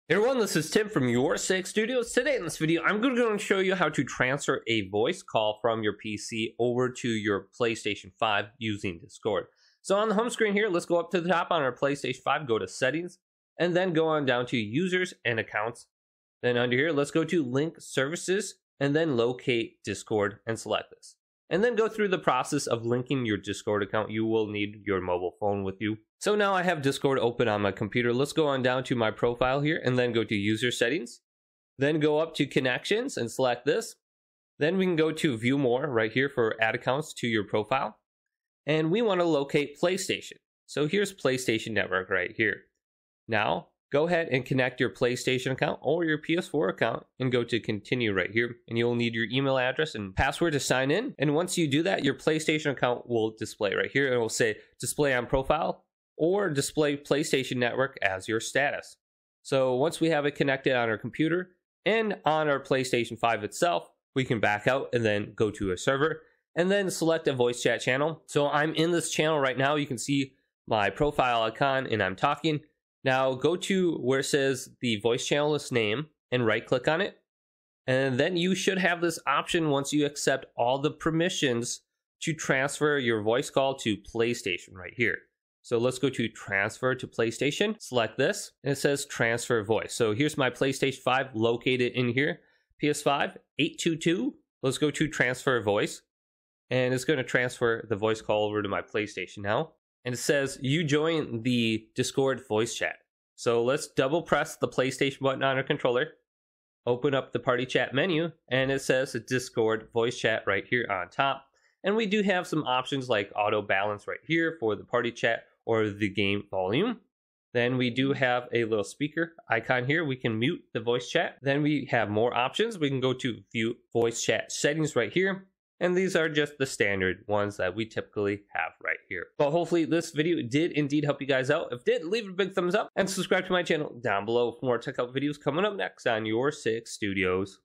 Hey everyone, this is Tim from Your Six Studios. Today in this video, I'm going to show you how to transfer a voice call from your PC over to your PlayStation 5 using Discord. So on the home screen here, let's go up to the top on our PlayStation 5, go to Settings, and then go on down to Users and Accounts. Then under here, let's go to Link Services, and then locate Discord and select this. And then go through the process of linking your Discord account. You will need your mobile phone with you. So now I have Discord open on my computer. Let's go on down to my profile here and then go to User Settings. Then go up to Connections and select this. Then we can go to View More right here for add accounts to your profile. And we want to locate PlayStation. So here's PlayStation Network right here. Now go ahead and connect your PlayStation account or your PS4 account and go to Continue right here. And you'll need your email address and password to sign in. And once you do that, your PlayStation account will display right here. And it will say Display on Profile or Display PlayStation Network as your status. So once we have it connected on our computer and on our PlayStation 5 itself, we can back out and then go to a server and then select a voice chat channel. So I'm in this channel right now. You can see my profile icon and I'm talking. Now go to where it says the voice channel's name and right click on it. And then you should have this option once you accept all the permissions to transfer your voice call to PlayStation right here. So let's go to Transfer to PlayStation, select this, and it says Transfer Voice. So here's my PlayStation 5 located in here, PS5 822. Let's go to Transfer Voice, and it's going to transfer the voice call over to my PlayStation now. And it says you join the Discord voice chat. So let's double press the PlayStation button on our controller, open up the party chat menu, and it says Discord voice chat right here on top. And we do have some options like auto balance right here for the party chat or the game volume. Then we do have a little speaker icon here. We can mute the voice chat. Then we have more options. We can go to view voice chat settings right here. And these are just the standard ones that we typically have right here. But hopefully this video did indeed help you guys out. If it did, leave a big thumbs up and subscribe to my channel down below for more tech help videos coming up next on Your Six Studios.